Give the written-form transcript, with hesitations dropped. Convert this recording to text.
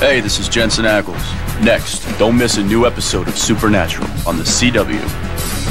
Hey, this is Jensen Ackles. Next, don't miss a new episode of Supernatural on the CW.